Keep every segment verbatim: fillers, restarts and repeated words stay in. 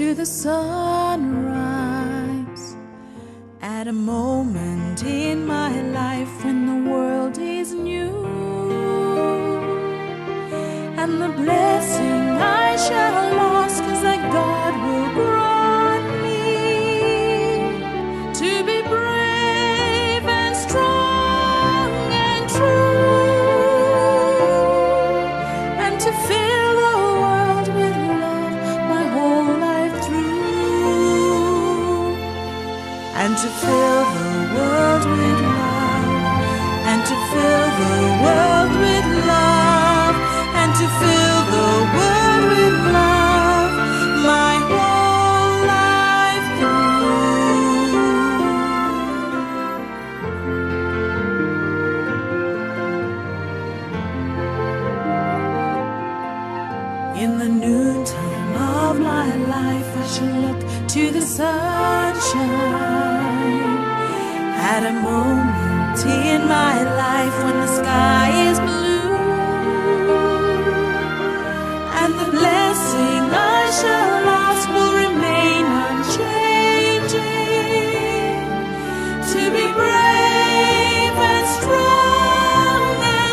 to the sunrise, at a moment in my life when the world is new, and the blessing I shall ask is that God will grant me to be brave and strong and true, and to fill the world with love my whole life through, and to fill the world with love, and to fill the world with love, and to fill the world with love my whole life through. In the noontime of my life I shall look to the sunshine, at a moment in my life when the sky is blue, and the blessing I shall ask will remain unchanging, to be brave and strong and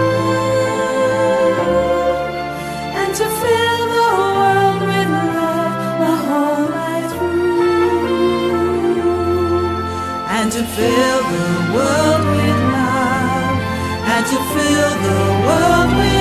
true, and to fill the world with love my whole life through, and to fill the world with love, and to fill the world with